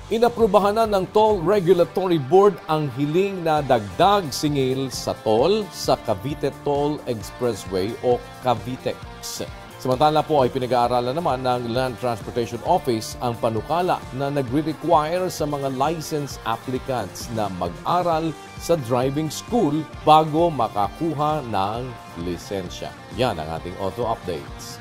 Inaprubahan na ng Toll Regulatory Board ang hiling na dagdag singil sa toll sa Cavite Toll Expressway o Cavitex. Samantala po ay pinag-aaralan naman ng Land Transportation Office ang panukala na nagre-require sa mga license applicants na mag-aral sa driving school bago makakuha ng lisensya. Yan ang ating auto updates.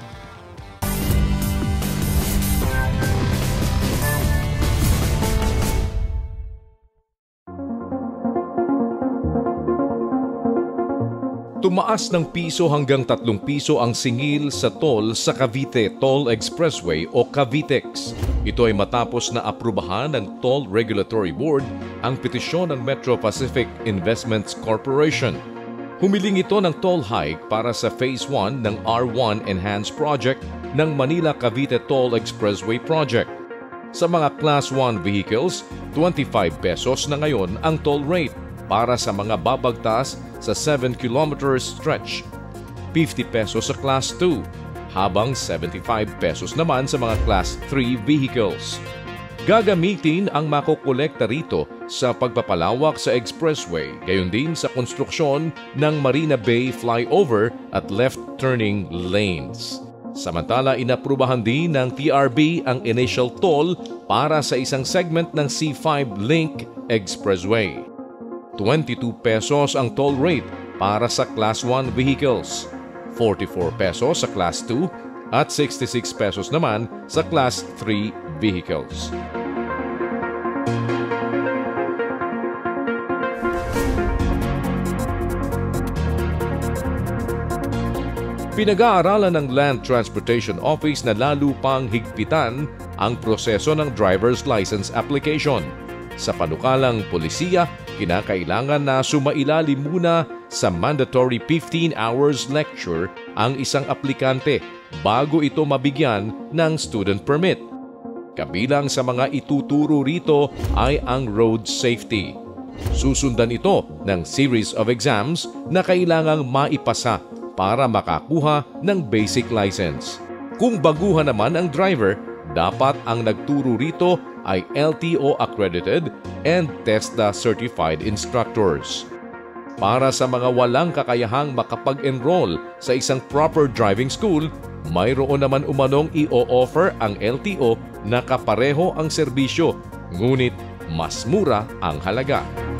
Tumaas ng piso hanggang 3 piso ang singil sa toll sa Cavite Toll Expressway o Cavitex. Ito ay matapos na aprubahan ng Toll Regulatory Board ang petisyon ng Metro Pacific Investments Corporation. Humiling ito ng toll hike para sa Phase 1 ng R1 Enhanced Project ng Manila Cavite Toll Expressway Project. Sa mga Class 1 vehicles, 25 pesos na ngayon ang toll rate para sa mga babagtas sa 7-kilometer stretch, 50 pesos sa Class 2, habang 75 pesos naman sa mga Class 3 vehicles. Gagamitin ang makokolekta rito sa pagpapalawak sa expressway, gayon din sa konstruksyon ng Marina Bay flyover at left-turning lanes. Samantala, inaprubahan din ng TRB ang initial toll para sa isang segment ng C5 Link Expressway. 22 pesos ang toll rate para sa Class 1 vehicles, 44 pesos sa Class 2 at 66 pesos naman sa Class 3 vehicles. Pinag-aaralan ng Land Transportation Office na lalo pang higpitan ang proseso ng driver's license application. Sa panukalang polisiya, kinakailangan na sumailalim muna sa mandatory 15 hours lecture ang isang aplikante bago ito mabigyan ng student permit. Kabilang sa mga ituturo rito ay ang road safety. Susundan ito ng series of exams na kailangang maipasa para makakuha ng basic license. Kung baguhan naman ang driver, dapat ang nagturo rito ay LTO accredited and TESDA certified instructors. Para sa mga walang kakayahang makapag-enroll sa isang proper driving school, mayroon naman umanong i-o-offer ang LTO na kapareho ang serbisyo, ngunit mas mura ang halaga.